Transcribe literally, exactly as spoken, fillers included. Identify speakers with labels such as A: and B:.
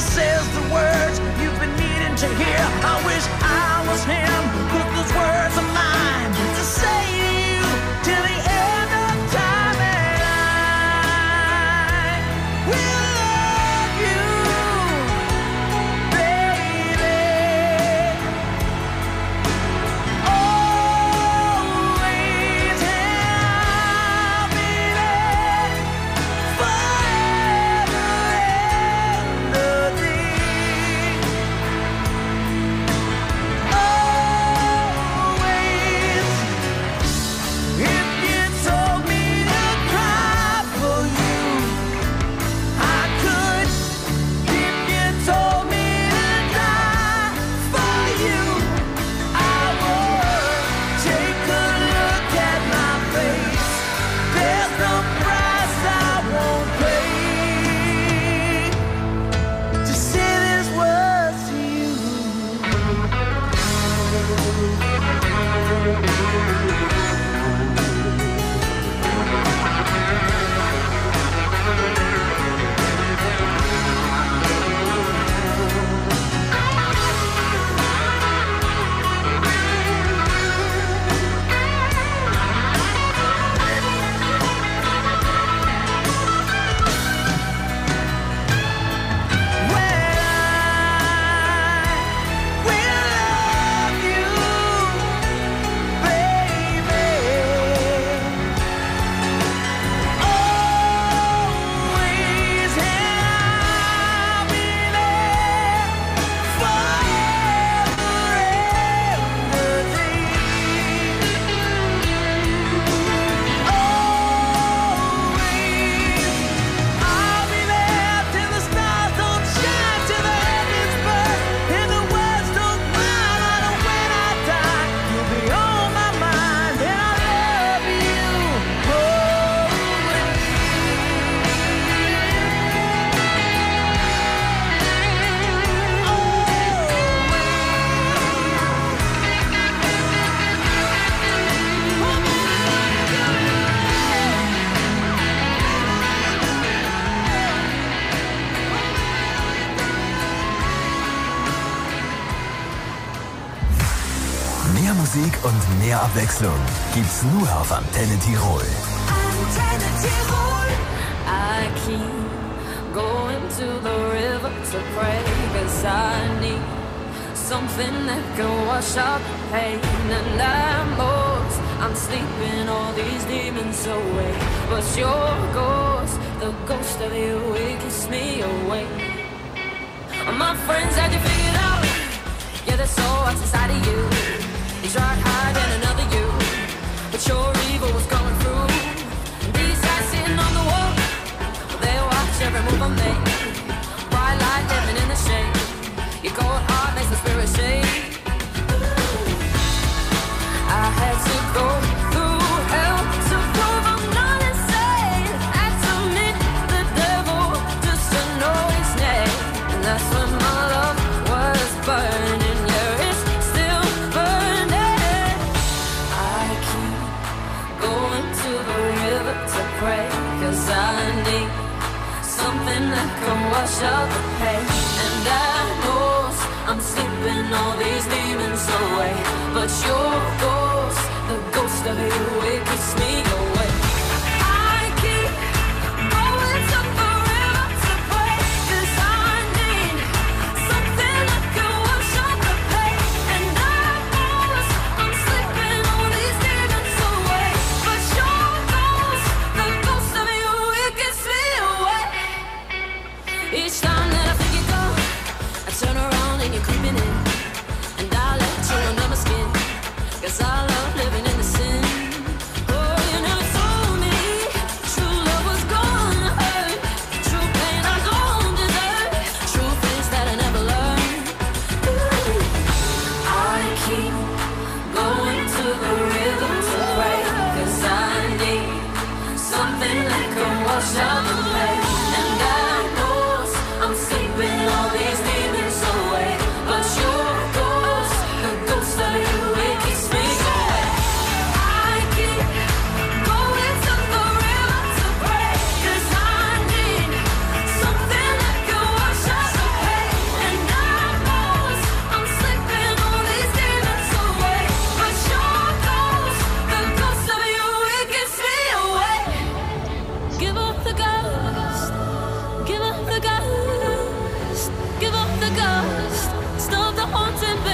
A: says the words you've been needing to hear. I wish I was him, put those words of mine to say to you till the end of time, and I will love you, baby, always, and I'll be there forever and a day. Always, if you told me to cry for you, I could. If you told me to die for you, I would. Take a look at my face. There's no price I won't pay to say these words to you. Well, I will love you, baby, always, and I'll be there forever and a day. Always, I'll be there till the stars don't shine, till the heavens burst, and the words don't cry. And when I die, you'll be on my mind, and I love you
B: Mehr Musik und mehr Abwechslung gibt's nur auf Antenne Tirol.
C: Antenne Tirol.
D: I keep going to the river to pray, 'cause I need something that can wash out the pain. And I'm lost, I'm sleeping all these demons away, but your ghost, the ghost of you, it keeps me awake. My friends had you figured out, yeah, there's so what's inside of you. You tried hiding another you, but your evil was coming through. These guys sitting on the wall, they watch every move I make. Bright light living in the shade, your cold heart makes the spirit shake. I had to go through hell to prove I'm not insane. Had to meet the devil just to know his name, and that's when my love was burning. Yeah, it's still burning. I keep going to the river to pray, 'cause I need something that can wash out the pain. And I know I'm sleeping all these demons away, but your ghost, the ghost of you, it keeps me away. I keep going to the river to pray, 'cause I need something that can wash out the pain. And I know I'm sleeping all these demons away, but your ghost, the ghost of you, it keeps me away. Each time that I think you're gone, I turn around and you're creeping in, and I let you under my skin, 'cause I love living in the sin. Oh, you never told me true love was gonna hurt, true pain I don't deserve, true things that I never learned. Ooh. I keep going to the river to pray, 'cause I need something that can wash out the pain. And I know I'm sleeping all these demons away, but your ghost, the ghost of you, it keeps me away. the ghost, stop the haunting.